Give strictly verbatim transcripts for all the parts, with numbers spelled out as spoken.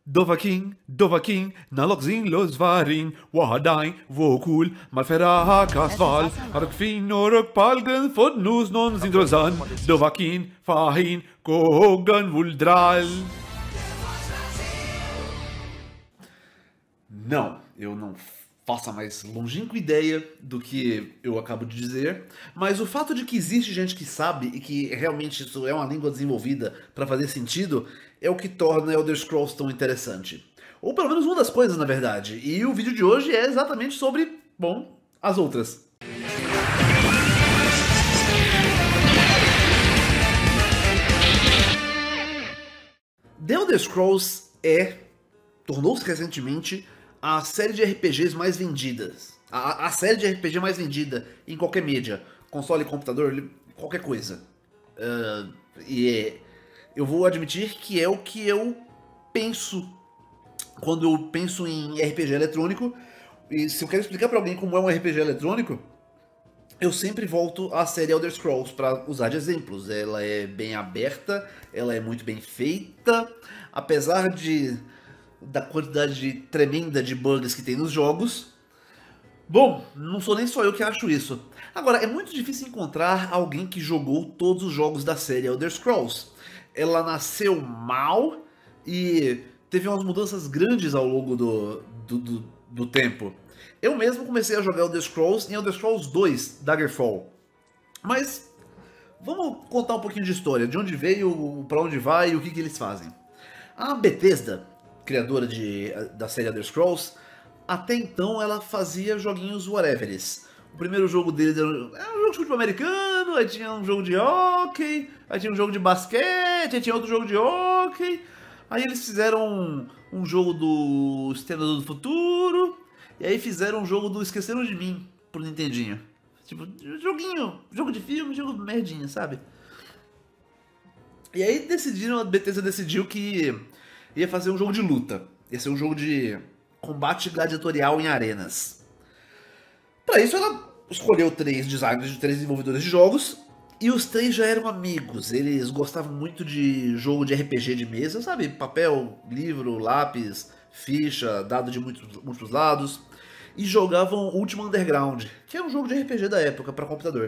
Dovahkiin, Dovahkiin, nalokzin lo zvarin, wahadain, vokul, malfera kasval, arkfin orok palgren fodnus non zindrozan, Dovahkiin, fahin, kogan vuldral. Não, eu não faço a mais longínqua ideia do que eu acabo de dizer, mas o fato de que existe gente que sabe e que realmente isso é uma língua desenvolvida para fazer sentido é o que torna Elder Scrolls tão interessante. Ou pelo menos uma das coisas, na verdade. E o vídeo de hoje é exatamente sobre, bom, as outras. The Elder Scrolls é, tornou-se recentemente, a série de R P Gs mais vendidas. A, a série de R P G mais vendida em qualquer mídia. Console, computador, qualquer coisa. Uh, e é, eu vou admitir que é o que eu penso quando eu penso em R P G eletrônico. E se eu quero explicar pra alguém como é um R P G eletrônico, eu sempre volto à série Elder Scrolls para usar de exemplos. Ela é bem aberta, ela é muito bem feita, apesar de da quantidade de, tremenda de bugs que tem nos jogos. Bom, não sou nem só eu que acho isso. Agora, é muito difícil encontrar alguém que jogou todos os jogos da série Elder Scrolls. Ela nasceu mal e teve umas mudanças grandes ao longo do, do, do, do tempo. Eu mesmo comecei a jogar Elder Scrolls em Elder Scrolls dois, Daggerfall. Mas vamos contar um pouquinho de história, de onde veio, pra onde vai e o que, que eles fazem. A Bethesda, criadora de, da série Elder Scrolls, até então ela fazia joguinhos whateveres. O primeiro jogo deles era, era um jogo de futebol americano, aí tinha um jogo de hockey, aí tinha um jogo de basquete, aí tinha outro jogo de hockey. Aí eles fizeram um, um jogo do Exterminador do Futuro, e aí fizeram um jogo do Esqueceram de Mim, pro Nintendinho. Tipo, joguinho, jogo de filme, jogo merdinha, sabe? E aí decidiram, a Bethesda decidiu que ia fazer um jogo de luta. Ia ser um jogo de combate gladiatorial em arenas. Para isso ela escolheu três designers de três desenvolvedores de jogos. E os três já eram amigos. Eles gostavam muito de jogo de R P G de mesa, sabe? Papel, livro, lápis, ficha, dado de muitos, muitos lados. E jogavam Ultima Underground, que é um jogo de R P G da época para computador.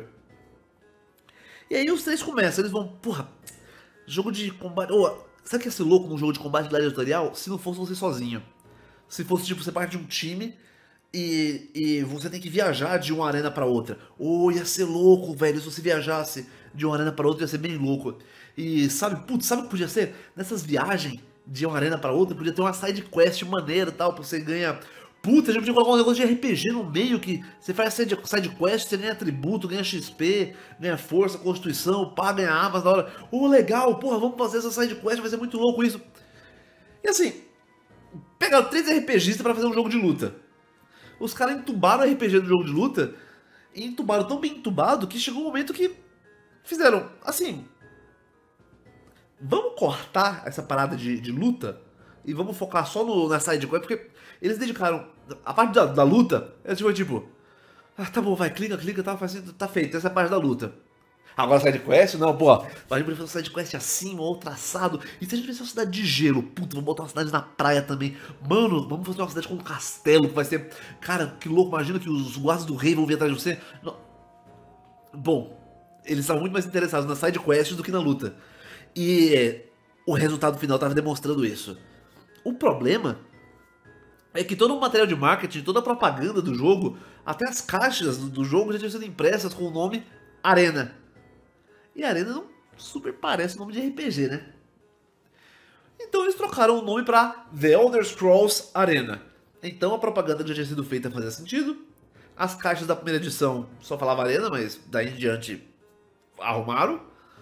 E aí os três começam, eles vão, porra, jogo de combate... Oh, sabe o que ia ser louco num jogo de combate gladiatorial? Se não fosse você sozinho. Se fosse, tipo, você parte de um time e, e você tem que viajar de uma arena pra outra. Ou oh, ia ser louco, velho, se você viajasse de uma arena pra outra, ia ser bem louco. E sabe, putz, sabe o que podia ser? Nessas viagens de uma arena pra outra, podia ter uma side quest maneira e tal, pra você ganhar... Puta, a gente podia colocar um negócio de R P G no meio que você faz side quest, você ganha atributo, ganha X P, ganha força, constituição, pá, ganha armas na hora. Ô, legal, porra, vamos fazer essa side quest, vai ser muito louco isso. E assim, pegaram três RPGistas pra fazer um jogo de luta. Os caras entubaram o R P G do jogo de luta e entubaram tão bem entubado que chegou um momento que fizeram, assim, vamos cortar essa parada de, de luta e vamos focar só no, na side quest, porque eles dedicaram a parte da, da luta, é tipo, tipo, ah, tá bom, vai, clica, clica, tá, faz, tá feito, essa é a parte da luta. Agora side quest, não, pô, a gente podia fazer side quest assim, ou traçado, e se a gente fizesse uma cidade de gelo, puta, vamos botar uma cidade na praia também, mano, vamos fazer uma cidade com um castelo, que vai ser, cara, que louco, imagina que os guardas do rei vão vir atrás de você. Não. Bom, eles estavam muito mais interessados na side quest do que na luta, e o resultado final estava demonstrando isso. O problema é que todo o material de marketing, toda a propaganda do jogo, até as caixas do jogo já tinham sido impressas com o nome Arena. E Arena não super parece nome de R P G, né? Então eles trocaram o nome para The Elder Scrolls Arena. Então a propaganda que já tinha sido feita fazia sentido. As caixas da primeira edição só falava Arena, mas daí em diante arrumaram.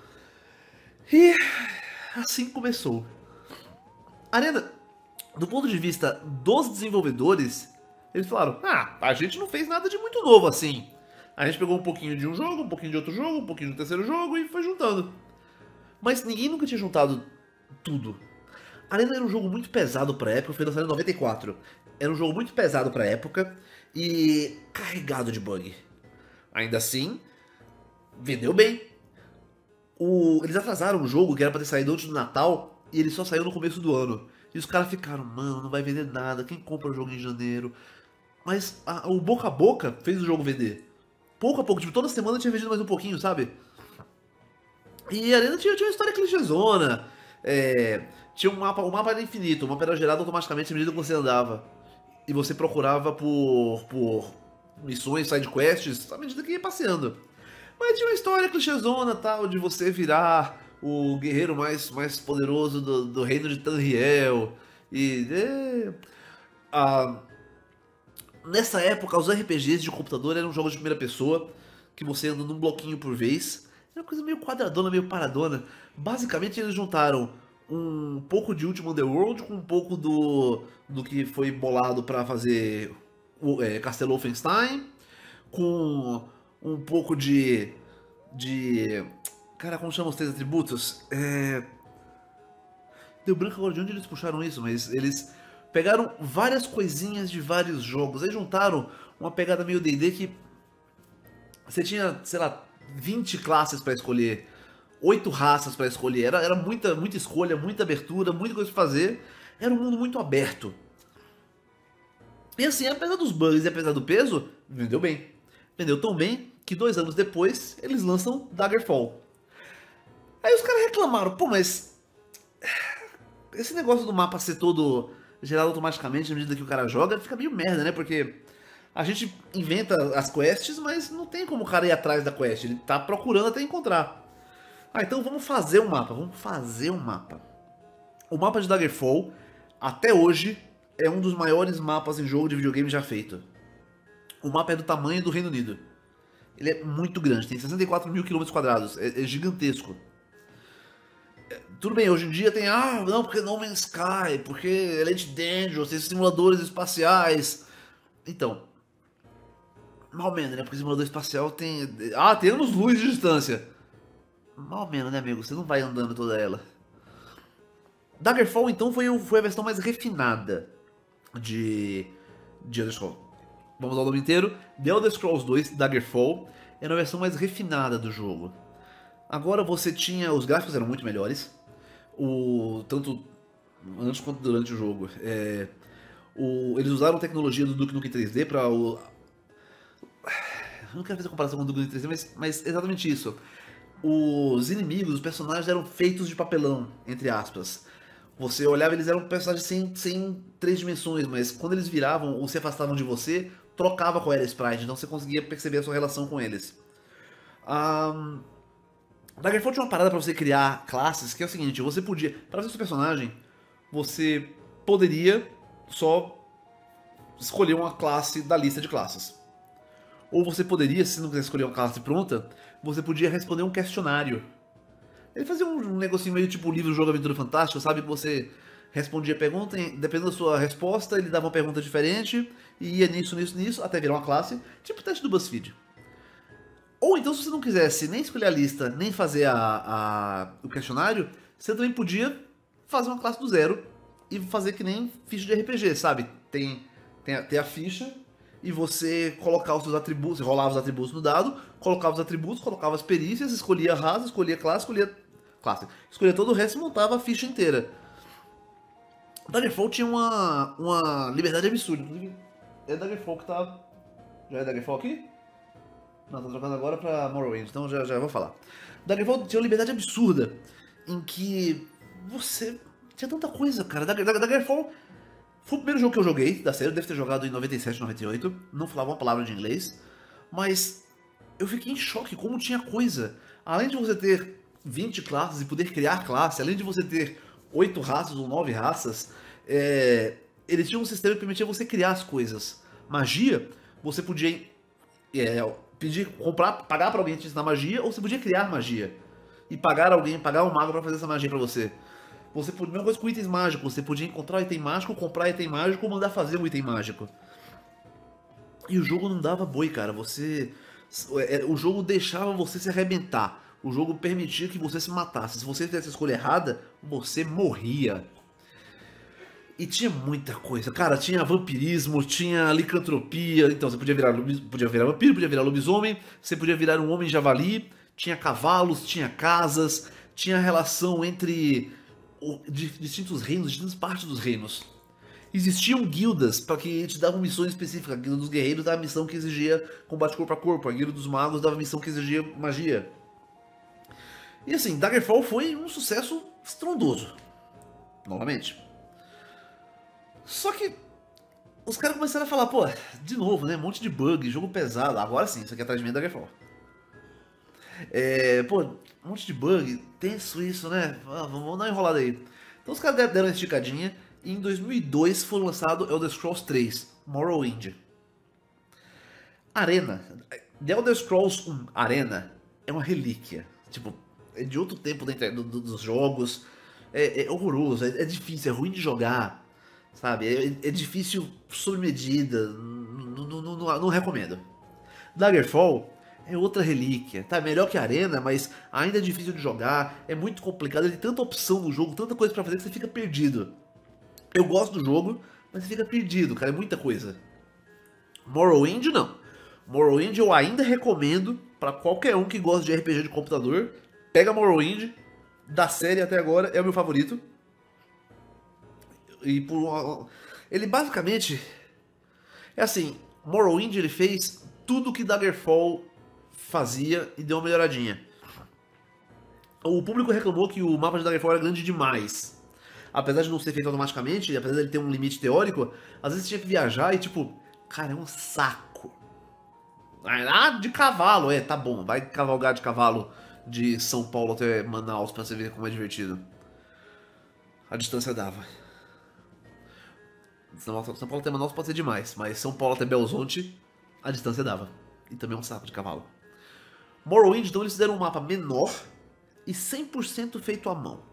E assim começou. Arena, do ponto de vista dos desenvolvedores, eles falaram, ah, a gente não fez nada de muito novo assim. A gente pegou um pouquinho de um jogo, um pouquinho de outro jogo, um pouquinho do terceiro jogo e foi juntando. Mas ninguém nunca tinha juntado tudo. Arena era um jogo muito pesado pra época, foi lançado em noventa e quatro. Era um jogo muito pesado pra época e carregado de bug. Ainda assim, vendeu bem. O... Eles atrasaram o jogo, que era pra ter saído antes do Natal, e ele só saiu no começo do ano. E os caras ficaram, mano, não vai vender nada, quem compra o jogo em janeiro? Mas a- o boca a boca fez o jogo vender. Pouco a pouco, tipo, toda semana tinha vendido mais um pouquinho, sabe? E a Arena tinha, tinha uma história clichêzona. É, tinha um mapa, o mapa era infinito, o mapa era gerado automaticamente à medida que você andava. E você procurava por, por missões, side quests, à medida que ia passeando. Mas tinha uma história clichêzona, tal, de você virar o guerreiro mais, mais poderoso do, do reino de Tanriel. E... é, a- nessa época, os R P Gs de computador eram jogos de primeira pessoa, que você anda num bloquinho por vez. Era uma coisa meio quadradona, meio paradona. Basicamente, eles juntaram um pouco de Ultima Underworld com um pouco do, do que foi bolado pra fazer o é, Castelo Wolfenstein, com um pouco de. de. Cara, como chama os três atributos? É. Deu branco agora de onde eles puxaram isso, mas eles pegaram várias coisinhas de vários jogos, aí juntaram uma pegada meio D e D que você tinha, sei lá, vinte classes pra escolher, oito raças pra escolher, era, era muita, muita escolha, muita abertura, muita coisa pra fazer, era um mundo muito aberto. E assim, apesar dos bugs e apesar do peso, vendeu bem. Vendeu tão bem que dois anos depois eles lançam Daggerfall. Aí os caras reclamaram, pô, mas esse negócio do mapa ser todo gerado automaticamente na medida que o cara joga, fica meio merda, né? Porque a gente inventa as quests, mas não tem como o cara ir atrás da quest, ele tá procurando até encontrar. Ah, então vamos fazer um mapa, vamos fazer um mapa. O mapa de Daggerfall, até hoje, é um dos maiores mapas em jogo de videogame já feito. O mapa é do tamanho do Reino Unido. Ele é muito grande, tem sessenta e quatro mil quilômetros quadrados, é, é gigantesco. Tudo bem, hoje em dia tem, ah, não, porque No Man's Sky, porque Elite Dangerous, tem simuladores espaciais. Então, mal menos, né? Porque simulador espacial tem. Ah, tem anos-luz de distância. Mal menos, né, amigo? Você não vai andando toda ela. Daggerfall, então, foi, o- foi a versão mais refinada de, de Elder Scrolls. Vamos ao nome inteiro. The Elder Scrolls dois Daggerfall era a versão mais refinada do jogo. Agora você tinha. Os gráficos eram muito melhores. O, tanto antes quanto durante o jogo. É, o, eles usaram tecnologia do Duke Nukem três D para o. Eu não quero fazer comparação com o Duke Nukem três D, mas, mas exatamente isso. Os inimigos, os personagens eram feitos de papelão, entre aspas. Você olhava, eles eram personagens sem, sem três dimensões, mas quando eles viravam ou se afastavam de você, trocava qual era a sprite, então você conseguia perceber a sua relação com eles. Um, Daggerfall tinha uma parada pra você criar classes, que é o seguinte, você podia, para fazer seu personagem, você poderia só escolher uma classe da lista de classes. Ou você poderia, se não quiser escolher uma classe pronta, você podia responder um questionário. Ele fazia um negocinho meio tipo livro Jogo Aventura Fantástico, sabe? Que você respondia a pergunta, e dependendo da sua resposta, ele dava uma pergunta diferente, e ia nisso, nisso, nisso, até virar uma classe, tipo o teste do BuzzFeed. Ou então, se você não quisesse nem escolher a lista, nem fazer a, a- o questionário, você também podia fazer uma classe do zero e fazer que nem ficha de R P G, sabe? Tem, tem, a, tem a ficha e você colocar os seus atributos, você rolava os atributos no dado, colocava os atributos, colocava as perícias, escolhia a raça, escolhia a classe, escolhia classe, escolhia todo o resto e montava a ficha inteira. O Daggerfall tinha uma, uma liberdade absurda, inclusive é Daggerfall que tá... Já é Daggerfall aqui? Não, tô trocando agora pra Morrowind, então já, já vou falar. Daggerfall tinha uma liberdade absurda, em que você tinha tanta coisa, cara. Dagger, Dagger- Daggerfall foi o primeiro jogo que eu joguei da série, eu devo ter jogado em noventa e sete, noventa e oito, não falava uma palavra de inglês, mas eu fiquei em choque como tinha coisa. Além de você ter vinte classes e poder criar classe, além de você ter oito raças ou nove raças, é, ele tinha um sistema que permitia você criar as coisas. Magia, você podia é, pedir, comprar, pagar pra alguém te ensinar magia, ou você podia criar magia. E pagar alguém, pagar um mago pra fazer essa magia pra você. Você podia, mesma coisa com itens mágicos, você podia encontrar um item mágico, comprar item mágico ou mandar fazer um item mágico. E o jogo não dava boi, cara. Você. é, O jogo deixava você se arrebentar. O jogo permitia que você se matasse. Se você fizesse a escolha errada, você morria. E tinha muita coisa, cara, tinha vampirismo, tinha licantropia, então você podia virar, lobis- podia virar vampiro, podia virar lobisomem, você podia virar um homem javali, tinha cavalos, tinha casas, tinha relação entre de distintos reinos, distintas partes dos reinos. Existiam guildas para que te davam missões específicas. A guilda dos guerreiros dava missão que exigia combate corpo a corpo. A guilda dos magos dava missão que exigia magia. E assim, Daggerfall foi um sucesso estrondoso. Novamente. Só que os caras começaram a falar, pô, de novo, né? Um monte de bug, jogo pesado. Agora sim, isso aqui atrás de mim é Daggerfall. É, pô, um monte de bug, tenso isso, né? Ah, vamos dar uma enrolada aí. Então os caras deram uma esticadinha. E em dois mil e dois foi lançado Elder Scrolls três, Morrowind. Arena. The Elder Scrolls um Arena é uma relíquia. Tipo, é de outro tempo do, do, dos jogos. É, é horroroso, é, é difícil, é ruim de jogar. Sabe? É, é difícil sob medida. Não, não, não, não, não recomendo. Daggerfall é outra relíquia. Tá melhor que a Arena, mas ainda é difícil de jogar. É muito complicado, tem tanta opção no jogo, tanta coisa pra fazer que você fica perdido. Eu gosto do jogo, mas você fica perdido, cara, é muita coisa. Morrowind não. Morrowind eu ainda recomendo pra qualquer um que gosta de R P G de computador. Pega Morrowind, da série até agora, é o meu favorito. E por uma... ele basicamente... é assim, Morrowind ele fez tudo que Daggerfall fazia e deu uma melhoradinha. O público reclamou que o mapa de Daggerfall era grande demais. Apesar de não ser feito automaticamente, apesar de ele ter um limite teórico, às vezes tinha que viajar e tipo, cara, é um saco. Ah, de cavalo, é, tá bom, vai cavalgar de cavalo de São Paulo até Manaus pra você ver como é divertido. A distância dava. São Paulo até Manaus pode ser demais, mas São Paulo até Belo Horizonte, a distância dava. E também é um saco de cavalo. Morrowind, então eles fizeram um mapa menor e cem por cento feito à mão.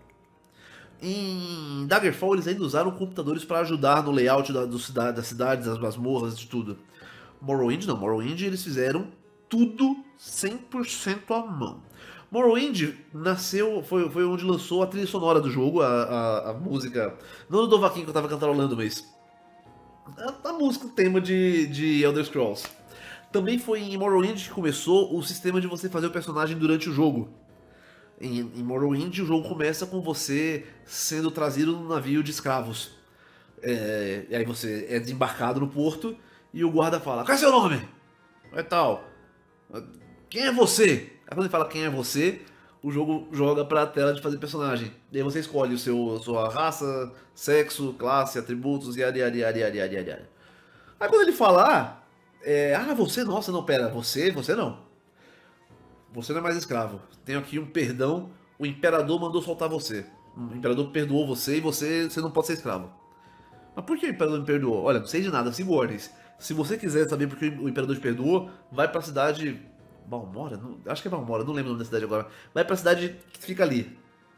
Em Daggerfall eles ainda usaram computadores para ajudar no layout da, do cidade, das cidades, das masmorras, de tudo. Morrowind não, Morrowind eles fizeram tudo cem por cento à mão. Morrowind nasceu, foi, foi onde lançou a trilha sonora do jogo, a, a, a música, não do Dovahkiin que eu tava cantarolando, mas a, a música, o tema de, de Elder Scrolls. Também foi em Morrowind que começou o sistema de você fazer o personagem durante o jogo. Em, em Morrowind, o jogo começa com você sendo trazido num navio de escravos. É, e aí você é desembarcado no porto e o guarda fala: qual é seu nome? É tal. Quem é você? Aí quando ele fala quem é você, o jogo joga pra tela de fazer personagem. E aí você escolhe o seu, sua raça, sexo, classe, atributos, yada yada yada yada yada yada. Aí quando ele fala, ah, é, ah, você, nossa, não, pera, você, você não. Você não é mais escravo. Tenho aqui um perdão. O imperador mandou soltar você. O imperador perdoou você e você, você não pode ser escravo. Mas por que o imperador me perdoou? Olha, não sei de nada, siga ordens. Se você quiser saber por que o imperador te perdoou, vai pra cidade... Balmora? Não, acho que é Balmora, não lembro o nome da cidade agora. Vai pra cidade que fica ali.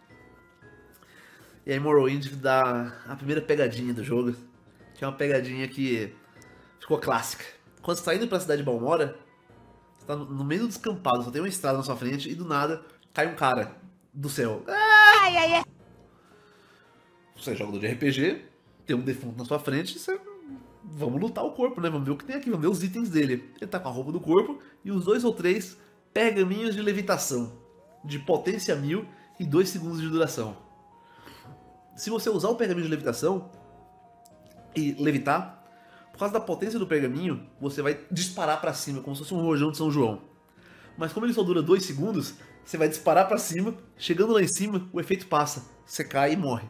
E aí Morrowind dá a primeira pegadinha do jogo. Que é uma pegadinha que ficou clássica. Quando você tá indo pra cidade de Balmora... Você tá no meio do descampado, só tem uma estrada na sua frente e do nada cai um cara do céu. Ai, ai, ai. Você é jogador de R P G, tem um defunto na sua frente, você... vamos lutar o corpo, né? Vamos ver o que tem aqui, vamos ver os itens dele. Ele tá com a roupa do corpo e os dois ou três pergaminhos de levitação, de potência mil e dois segundos de duração. Se você usar o pergaminho de levitação e levitar, por causa da potência do pergaminho, você vai disparar pra cima, como se fosse um rojão de São João. Mas como ele só dura dois segundos, você vai disparar pra cima, chegando lá em cima, o efeito passa, você cai e morre.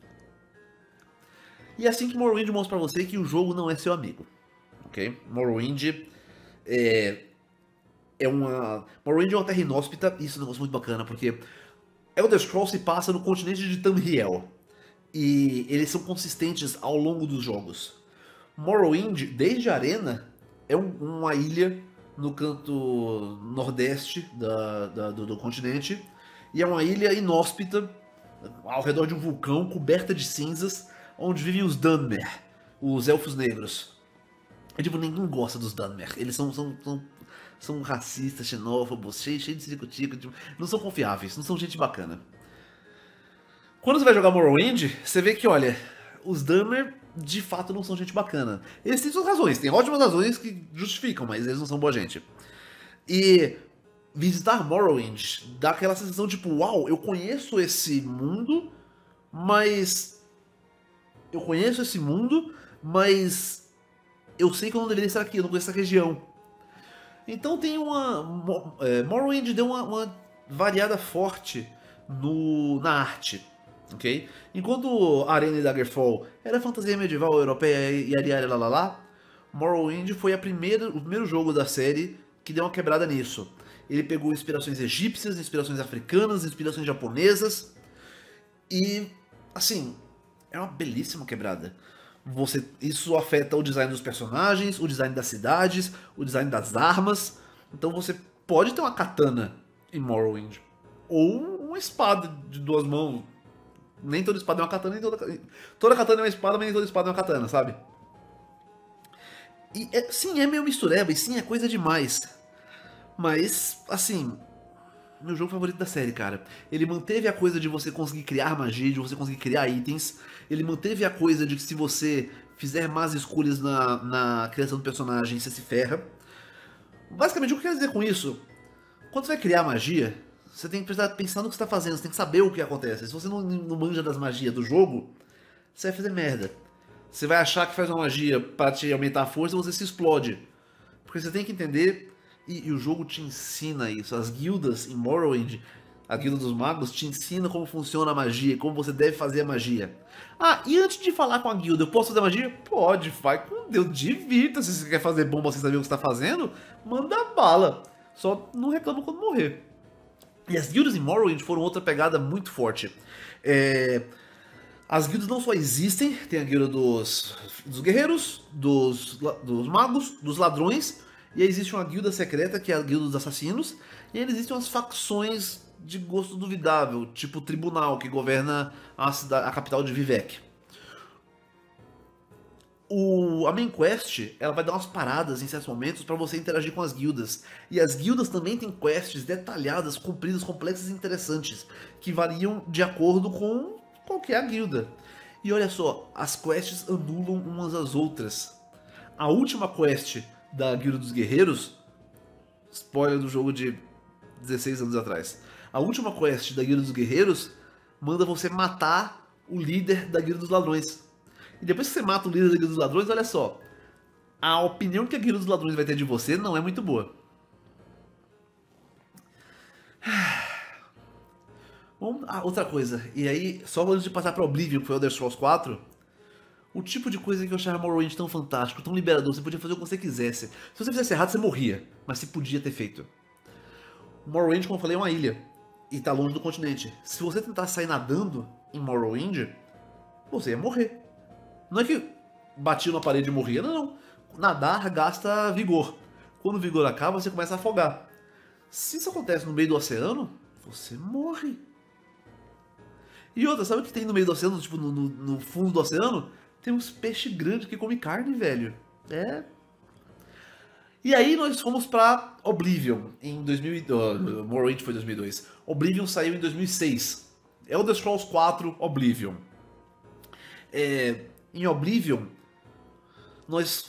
E é assim que Morrowind mostra pra você que o jogo não é seu amigo. Ok? Morrowind é... é uma... Morrowind é uma terra inóspita, e isso é um negócio muito bacana, porque Elder Scrolls se passa no continente de Tamriel. E eles são consistentes ao longo dos jogos. Morrowind, desde a Arena, é um, uma ilha no canto nordeste da, da, do, do continente. E é uma ilha inóspita, ao redor de um vulcão, coberta de cinzas, onde vivem os Dunmer, os Elfos Negros. E, tipo, ninguém gosta dos Dunmer. Eles são, são, são, são racistas, xenófobos, cheios cheio de circo-tico, tipo, não são confiáveis, não são gente bacana. Quando você vai jogar Morrowind, você vê que, olha, os Dunmer de fato não são gente bacana. Eles têm suas razões, tem ótimas razões que justificam, mas eles não são boa gente. E visitar Morrowind dá aquela sensação tipo, uau, eu conheço esse mundo, mas eu conheço esse mundo, mas eu sei que eu não deveria estar aqui, eu não conheço essa região. Então tem uma... É, Morrowind deu uma, uma variada forte no, na arte, ok? Enquanto Arena e Daggerfall era fantasia medieval europeia e yari lá lá lá, Morrowind foi a primeira, o primeiro jogo da série que deu uma quebrada nisso. Ele pegou inspirações egípcias, inspirações africanas, inspirações japonesas e, assim, é uma belíssima quebrada. Você, isso afeta o design dos personagens, o design das cidades, o design das armas. Então você pode ter uma katana em Morrowind. Ou uma espada de duas mãos. Nem toda espada é uma katana, nem toda... Toda katana é uma espada, mas nem toda espada é uma katana, sabe? E é, sim, é meio mistureba, e sim, é coisa demais. Mas, assim... Meu jogo favorito da série, cara. Ele manteve a coisa de você conseguir criar magia, de você conseguir criar itens. Ele manteve a coisa de que se você fizer más escolhas na, na criação do personagem, você se ferra. Basicamente, o que eu quero dizer com isso? Quando você vai criar magia, você tem que prestar pensar no que você está fazendo, você tem que saber o que acontece. Se você não, não manja das magias do jogo, você vai fazer merda. Você vai achar que faz uma magia para te aumentar a força e você se explode. Porque você tem que entender... E, e o jogo te ensina isso. As guildas em Morrowind, a guilda dos magos, te ensina como funciona a magia, como você deve fazer a magia. Ah, e antes de falar com a guilda, eu posso fazer magia? Pode, vai com Deus, divirta-se. Se você quer fazer bomba sem saber o que você está fazendo, manda bala. Só não reclama quando morrer. E as guildas em Morrowind foram outra pegada muito forte. É... As guildas não só existem, tem a guilda dos, dos guerreiros, dos, dos magos, dos ladrões... E aí existe uma guilda secreta, que é a guilda dos assassinos, e aí existem umas facções de gosto duvidável, tipo o tribunal, que governa a, cidade, a capital de Vivec. O, a main quest, ela vai dar umas paradas em certos momentos para você interagir com as guildas. E as guildas também têm quests detalhadas, compridas, complexas e interessantes, que variam de acordo com qualquer guilda. E olha só, as quests anulam umas às outras. A última quest... da Guilda dos Guerreiros, spoiler do jogo de dezesseis anos atrás. A última quest da Guilda dos Guerreiros manda você matar o líder da Guilda dos Ladrões. E depois que você mata o líder da Guilda dos Ladrões, olha só, a opinião que a Guilda dos Ladrões vai ter de você não é muito boa. Bom, ah, outra coisa, e aí, só antes de passar para Oblivion, que foi o Elder Scrolls quatro, o tipo de coisa que eu achava Morrowind tão fantástico, tão liberador, você podia fazer o que você quisesse. Se você fizesse errado, você morria, mas você podia ter feito. Morrowind, como eu falei, é uma ilha, e tá longe do continente. Se você tentar sair nadando em Morrowind, você ia morrer. Não é que batia na parede e morria, não, não. Nadar gasta vigor. Quando o vigor acaba, você começa a afogar. Se isso acontece no meio do oceano, você morre. E outra, sabe o que tem no meio do oceano, tipo no, no, no fundo do oceano? Tem uns peixes grandes que comem carne, velho. É. E aí nós fomos pra Oblivion em dois mil e dois. Uh, Morrowind foi dois mil e dois. Oblivion saiu em dois mil e seis. Elder Scrolls quatro Oblivion. É, em Oblivion, nós...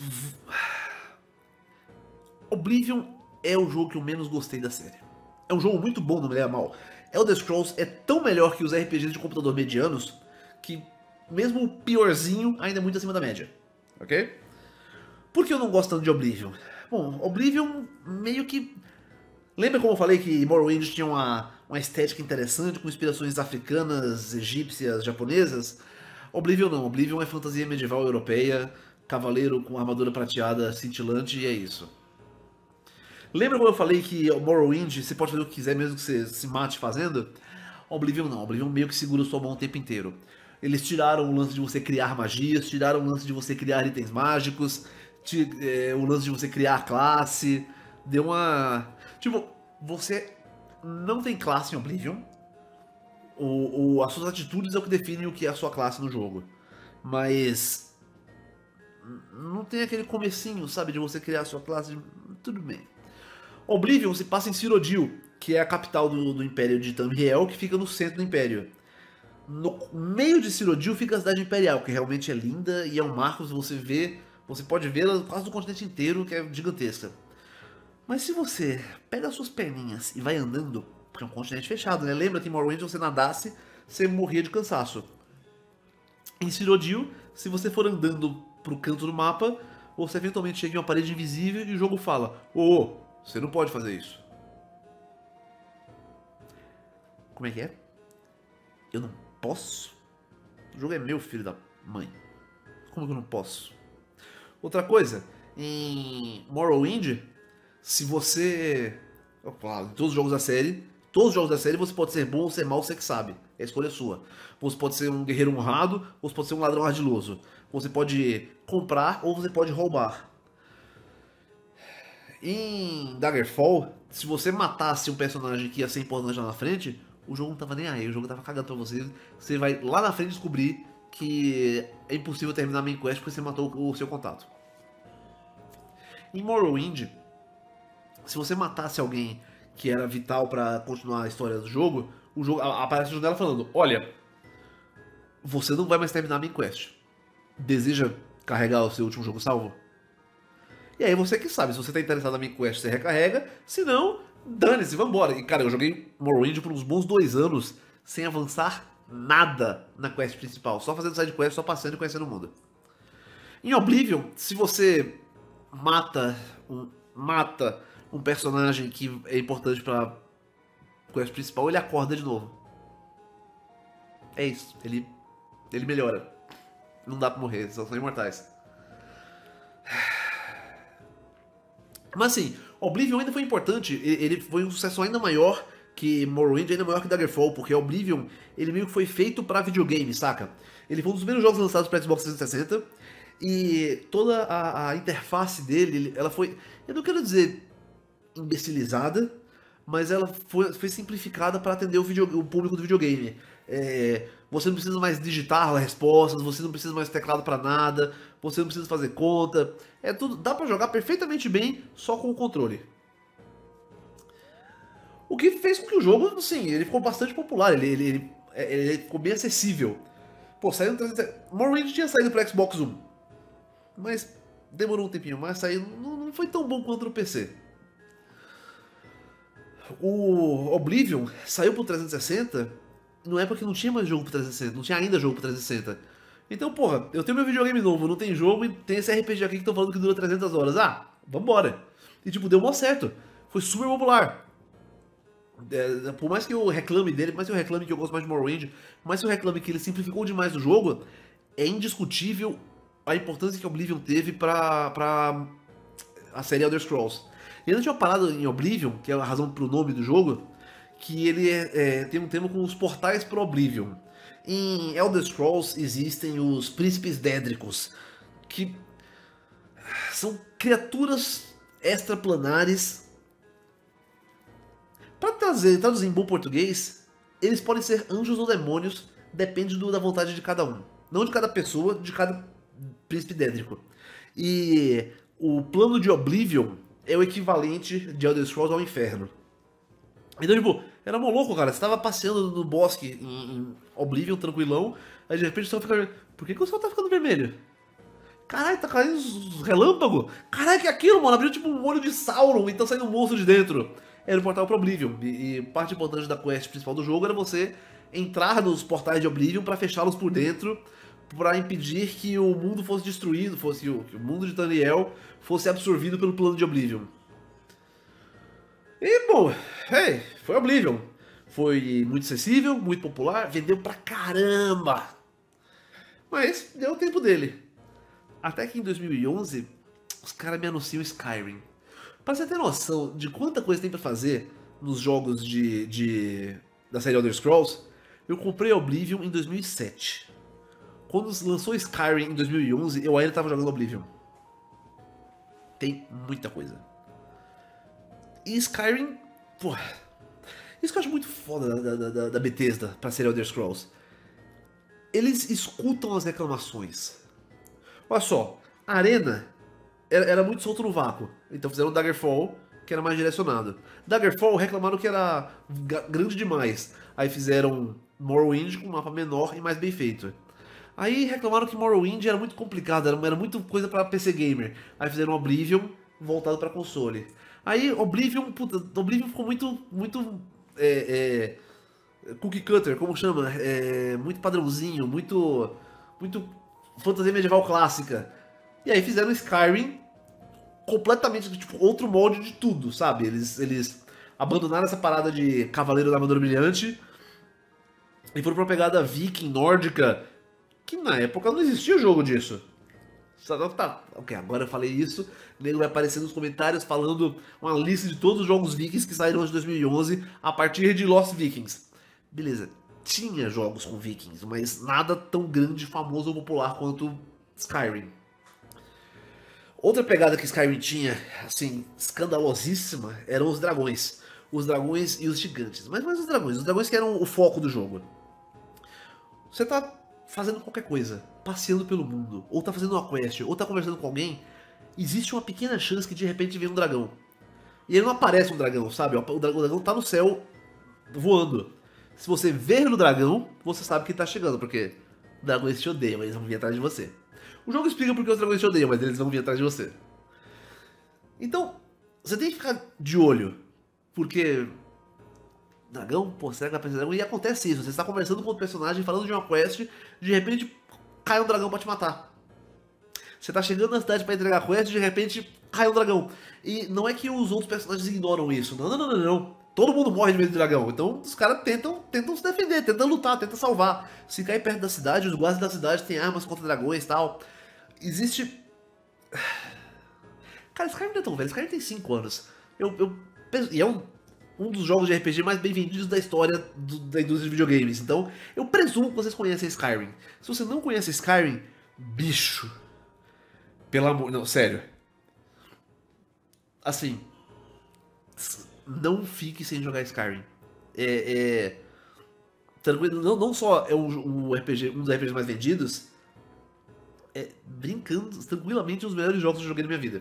Oblivion é o jogo que eu menos gostei da série. É um jogo muito bom, não me leva mal. Elder Scrolls é tão melhor que os R P Gs de computador medianos que... mesmo o piorzinho ainda é muito acima da média, ok? Por que eu não gosto tanto de Oblivion? Bom, Oblivion meio que... Lembra como eu falei que Morrowind tinha uma, uma estética interessante, com inspirações africanas, egípcias, japonesas? Oblivion não, Oblivion é fantasia medieval europeia, cavaleiro com armadura prateada cintilante e é isso. Lembra como eu falei que Morrowind você pode fazer o que quiser mesmo que você se mate fazendo? Oblivion não, Oblivion meio que segura sua mão o tempo inteiro. Eles tiraram o lance de você criar magias, tiraram o lance de você criar itens mágicos, te, é, o lance de você criar classe. Deu uma... Tipo, você não tem classe em Oblivion. O, o, as suas atitudes é o que define o que é a sua classe no jogo. Mas... não tem aquele comecinho, sabe, de você criar a sua classe. Tudo bem. Oblivion se passa em Cyrodiil, que é a capital do, do Império de Tamriel, que fica no centro do Império. No meio de Cyrodiil fica a cidade imperial, que realmente é linda e é um marco, você vê, você pode vê-la quase do continente inteiro, que é gigantesca. Mas se você pega as suas perninhas e vai andando, porque é um continente fechado, né? Lembra que em Morrowind você nadasse, você morria de cansaço. Em Cyrodiil, se você for andando pro canto do mapa, você eventualmente chega em uma parede invisível e o jogo fala: Ô, oh, você não pode fazer isso. Como é que é? Eu não posso? O jogo é meu, filho da mãe. Como que eu não posso? Outra coisa, em Morrowind, se você... Claro, em todos os jogos da série, todos os jogos da série você pode ser bom ou ser mal, você que sabe. É a escolha sua. Você pode ser um guerreiro honrado ou você pode ser um ladrão ardiloso. Você pode comprar ou você pode roubar. Em Daggerfall, se você matasse um personagem que ia ser importante lá na frente, o jogo não tava nem aí, o jogo tava cagando pra você. Você vai lá na frente descobrir que é impossível terminar a main quest porque você matou o seu contato. Em Morrowind, se você matasse alguém que era vital pra continuar a história do jogo, o jogo aparece a janela falando: olha, você não vai mais terminar a main quest. Deseja carregar o seu último jogo salvo? E aí você que sabe, se você tá interessado na main quest, você recarrega, se não, dane-se, vambora. E cara, eu joguei Morrowind por uns bons dois anos sem avançar nada na quest principal, só fazendo side quest, só passando e conhecendo o mundo. Em Oblivion, se você mata um, mata um personagem que é importante pra quest principal, ele acorda de novo. É isso, ele, ele melhora. Não dá pra morrer, são, são imortais. Mas assim, Oblivion ainda foi importante, ele foi um sucesso ainda maior que Morrowind, ainda maior que Daggerfall, porque Oblivion, ele meio que foi feito pra videogame, saca? Ele foi um dos primeiros jogos lançados pra Xbox trezentos e sessenta, e toda a, a interface dele, ela foi, eu não quero dizer imbecilizada, mas ela foi, foi simplificada para atender o, video, o público do videogame. É, você não precisa mais digitar respostas, você não precisa mais teclado para nada, você não precisa fazer conta. É tudo, dá para jogar perfeitamente bem só com o controle. O que fez com que o jogo, assim, ele ficou bastante popular, ele, ele, ele, ele ficou bem acessível. Pô, saiu no trezentos e sessenta. Morrowind tinha saído pro Xbox One, mas demorou um tempinho, mas saiu, não, não foi tão bom quanto no P C. O Oblivion saiu pro trezentos e sessenta não é porque não tinha mais jogo pro trezentos e sessenta, não tinha ainda jogo pro trezentos e sessenta. Então, porra, eu tenho meu videogame novo, não tem jogo e tem esse R P G aqui que estão falando que dura trezentas horas. Ah, vambora. E tipo, deu mó certo. Foi super popular. É, por mais que eu reclame dele, por mais que eu reclame que eu gosto mais de Morrowind, por mais que eu reclame que ele simplificou demais o jogo, é indiscutível a importância que Oblivion teve pra, pra a série Elder Scrolls. E ainda tinha uma parada em Oblivion, que é a razão pro nome do jogo, que ele é, é, tem um tema com os portais pro Oblivion. Em Elder Scrolls existem os príncipes dédricos, que são criaturas extraplanares. Para trazer, traduzir em bom português, eles podem ser anjos ou demônios, depende do, da vontade de cada um. Não de cada pessoa, de cada príncipe dédrico. E o plano de Oblivion é o equivalente de Elder Scrolls ao inferno. Então, tipo, era mó louco, cara. Você tava passeando no bosque em, em Oblivion, tranquilão, aí de repente o céu fica... Por que, que o céu tá ficando vermelho? Caralho, tá caindo uns relâmpagos. Caralho, que é aquilo, mano? Abriu tipo um olho de Sauron e tá saindo um monstro de dentro. Era o portal pro Oblivion. E, e parte importante da quest principal do jogo era você entrar nos portais de Oblivion pra fechá-los por dentro, pra impedir que o mundo fosse destruído, fosse o, que o mundo de Daniel fosse absorvido pelo plano de Oblivion. E, bom, hey, foi Oblivion. Foi muito acessível, muito popular, vendeu pra caramba. Mas deu o tempo dele. Até que em dois mil e onze, os caras me anunciam Skyrim. Pra você ter noção de quanta coisa tem pra fazer nos jogos de, de da série Elder Scrolls, eu comprei Oblivion em dois mil e sete. Quando lançou Skyrim em dois mil e onze, eu ainda tava jogando Oblivion. Tem muita coisa. E Skyrim, porra, isso que eu acho muito foda da, da, da, da Bethesda pra ser Elder Scrolls. Eles escutam as reclamações. Olha só, a arena era, era muito solto no vácuo, então fizeram Daggerfall, que era mais direcionado. Daggerfall reclamaram que era grande demais, aí fizeram Morrowind com um mapa menor e mais bem feito. Aí reclamaram que Morrowind era muito complicado, era, era muito coisa pra P C Gamer, aí fizeram Oblivion voltado pra console. Aí Oblivion, puta, Oblivion ficou muito, muito é, é, cookie cutter, como chama? É, muito padrãozinho, muito, muito fantasia medieval clássica. E aí fizeram Skyrim completamente, tipo, outro molde de tudo, sabe? Eles, eles abandonaram essa parada de Cavaleiro da Armadura Brilhante e foram pra uma pegada viking, nórdica, que na época não existia jogo disso. Tá, ok, agora eu falei isso, o nego vai aparecer nos comentários falando uma lista de todos os jogos vikings que saíram antes de dois mil e onze a partir de Lost Vikings. Beleza, tinha jogos com vikings, mas nada tão grande, famoso ou popular quanto Skyrim. Outra pegada que Skyrim tinha, assim, escandalosíssima, eram os dragões. Os dragões e os gigantes. Mas mais os dragões, os dragões que eram o foco do jogo. Você tá fazendo qualquer coisa, passeando pelo mundo, ou tá fazendo uma quest, ou tá conversando com alguém, existe uma pequena chance que de repente vem um dragão. E ele não aparece um dragão, sabe? O dragão tá no céu, voando. Se você ver no dragão, você sabe que ele tá chegando, porque dragões te odeiam, eles vão vir atrás de você. O jogo explica porque os dragões te odeiam, mas eles vão vir atrás de você. Então, você tem que ficar de olho, porque... Dragão? Pô, será que vai aparecer dragão? E acontece isso, você está conversando com o personagem, falando de uma quest, de repente cai um dragão pra te matar. Você tá chegando na cidade pra entregar a quest, de repente cai um dragão. E não é que os outros personagens ignoram isso, não, não, não, não, não. Todo mundo morre de medo de dragão, então os caras tentam, tentam se defender, tentam lutar, tentam salvar. Se cair perto da cidade, os guardas da cidade têm armas contra dragões e tal. Existe... Cara, Skyrim não é tão velho, Skyrim tem cinco anos. Eu, eu penso... E é um... um dos jogos de R P G mais bem vendidos da história do, da indústria de videogames. Então, eu presumo que vocês conhecem Skyrim. Se você não conhece Skyrim, bicho. Pelo amor... Não, sério. Assim... Não fique sem jogar Skyrim. É... é tranquilo, não, não só é um, um R P G, um dos R P Gs mais vendidos, é brincando tranquilamente um dos melhores jogos que eu joguei na minha vida.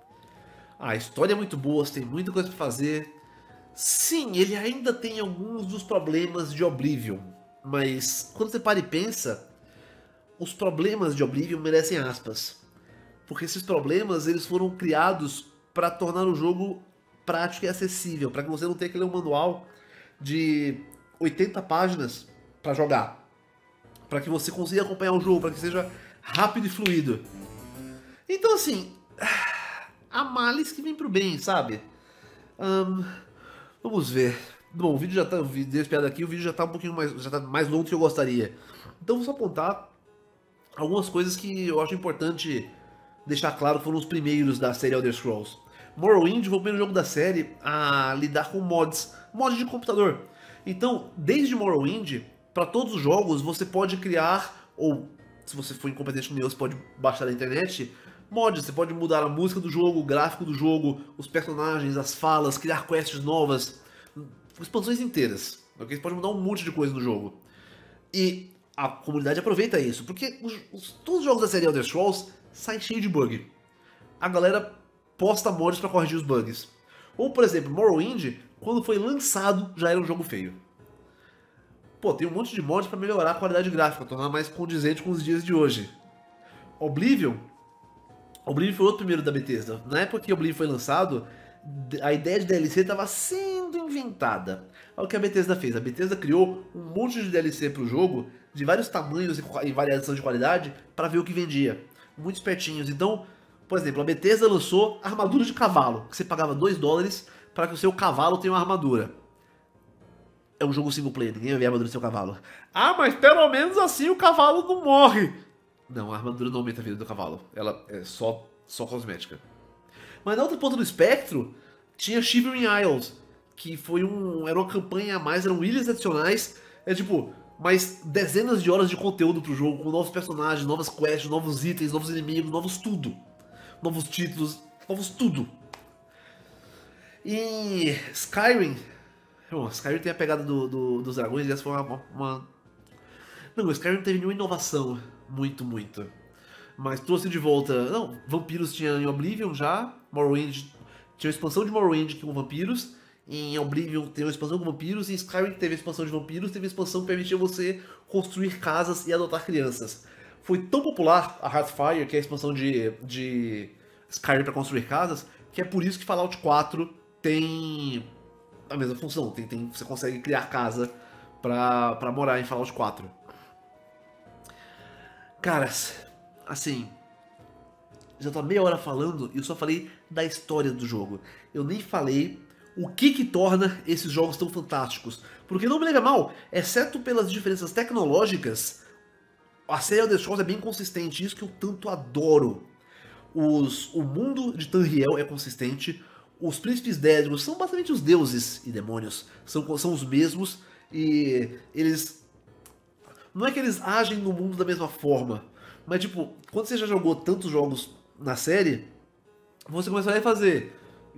A história é muito boa, tem muita coisa pra fazer. Sim, ele ainda tem alguns dos problemas de Oblivion, mas quando você para e pensa, os problemas de Oblivion merecem aspas. Porque esses problemas eles foram criados para tornar o jogo prático e acessível, para que você não tenha que ler um manual de oitenta páginas para jogar. Para que você consiga acompanhar o jogo, para que seja rápido e fluido. Então assim, há males que vem pro bem, sabe? Um... Vamos ver. Bom, o vídeo já tá, dei essa piada aqui, o vídeo já tá um pouquinho mais, já tá mais longo do que eu gostaria. Então vou só apontar algumas coisas que eu acho importante deixar claro que foram os primeiros da série Elder Scrolls. Morrowind foi o primeiro jogo da série a lidar com mods, mods de computador. Então, desde Morrowind, para todos os jogos você pode criar, ou se você for incompetente no meu, você pode baixar da internet, mods. Você pode mudar a música do jogo, o gráfico do jogo, os personagens, as falas, criar quests novas, expansões inteiras. Okay? Você pode mudar um monte de coisa no jogo. E a comunidade aproveita isso, porque os, os, todos os jogos da série Elder Scrolls saem cheios de bug. A galera posta mods para corrigir os bugs. Ou, por exemplo, Morrowind, quando foi lançado, já era um jogo feio. Pô, tem um monte de mods para melhorar a qualidade gráfica, tornar mais condizente com os dias de hoje. Oblivion... Oblivion foi outro primeiro da Bethesda. Na época que Oblivion foi lançado, a ideia de D L C estava sendo inventada. Olha o que a Bethesda fez. A Bethesda criou um monte de D L C para o jogo, de vários tamanhos e variação de qualidade, para ver o que vendia. Muito espertinhos. Então, por exemplo, a Bethesda lançou armadura de cavalo, que você pagava dois dólares para que o seu cavalo tenha uma armadura. É um jogo single player, ninguém vai ver a armadura do seu cavalo. Ah, mas pelo menos assim o cavalo não morre. Não, a armadura não aumenta a vida do cavalo. Ela é só, só cosmética. Mas na outra ponta do espectro, tinha Shivering Isles, que foi um, era uma campanha a mais, eram ilhas adicionais. É tipo, mais dezenas de horas de conteúdo pro jogo, com novos personagens, novas quests, novos itens, novos inimigos, novos tudo. Novos títulos, novos tudo. E Skyrim... Bom, Skyrim tem a pegada do, do, dos dragões, e essa foi uma... uma... Não, Skyrim teve nenhuma inovação. Muito, muito. Mas trouxe de volta... Não, vampiros tinha em Oblivion já. Morrowind... Tinha uma expansão de Morrowind com vampiros. Em Oblivion tem uma expansão com vampiros. Em Skyrim teve a expansão de vampiros. Teve a expansão que permitia você construir casas e adotar crianças. Foi tão popular a Hearthfire, que é a expansão de, de Skyrim para construir casas, que é por isso que Fallout quatro tem a mesma função. Tem, tem, você consegue criar casa para morar em Fallout quatro. Caras, assim, já tô meia hora falando e eu só falei da história do jogo. Eu nem falei o que que torna esses jogos tão fantásticos. Porque não me leva mal, exceto pelas diferenças tecnológicas, a série Elder Scrolls é bem consistente, isso que eu tanto adoro. Os, o mundo de Tamriel é consistente, os príncipes Dédrigos são basicamente os deuses e demônios, são, são os mesmos, e eles... Não é que eles agem no mundo da mesma forma, mas tipo, quando você já jogou tantos jogos na série, você começa a fazer...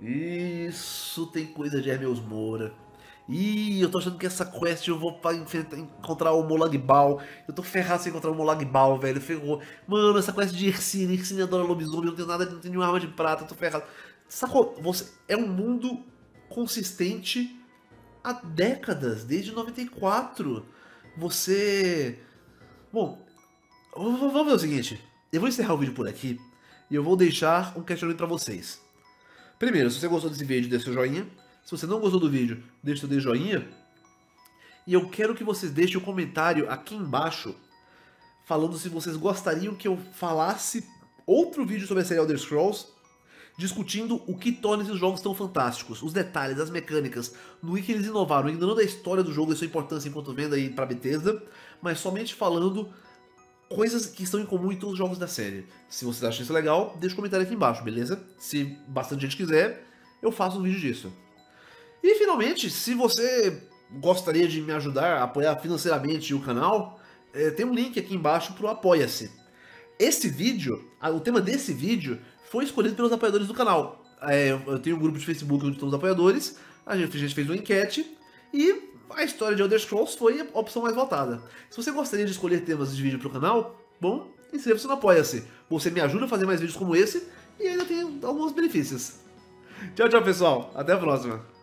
Isso tem coisa de Hermes Moura. Ih, eu tô achando que essa quest eu vou pra enfrentar- encontrar o Molag Bal. Eu tô ferrado sem encontrar o Molag Bal, velho. Ferrou. Mano, essa quest de Ersine, Ersine adora lobisomem, eu não tenho nada, não tenho nenhuma arma de prata, eu tô ferrado. Sacou? Você é um mundo consistente há décadas, desde noventa e quatro. Você... Bom, v- v- vamos ver o seguinte. Eu vou encerrar o vídeo por aqui e eu vou deixar um questionamento pra vocês. Primeiro, se você gostou desse vídeo, deixe seu joinha. Se você não gostou do vídeo, deixe seu joinha. E eu quero que vocês deixem um comentário aqui embaixo falando se vocês gostariam que eu falasse outro vídeo sobre a série Elder Scrolls, discutindo o que torna esses jogos tão fantásticos, os detalhes, as mecânicas, no que eles inovaram, ainda não da história do jogo e sua importância enquanto venda aí pra Bethesda, mas somente falando coisas que estão em comum em todos os jogos da série. Se vocês acham isso legal, deixa um comentário aqui embaixo, beleza? Se bastante gente quiser, eu faço um vídeo disso. E finalmente, se você gostaria de me ajudar a apoiar financeiramente o canal, é, tem um link aqui embaixo pro Apoia-se. Esse vídeo, o tema desse vídeo, foi escolhido pelos apoiadores do canal. É, eu tenho um grupo de Facebook onde estão os apoiadores, a gente, a gente fez uma enquete e a história de Elder Scrolls foi a opção mais votada. Se você gostaria de escolher temas de vídeo pro canal, bom, inscreva-se no Apoia-se. Você me ajuda a fazer mais vídeos como esse e ainda tem alguns benefícios. Tchau, tchau, pessoal. Até a próxima.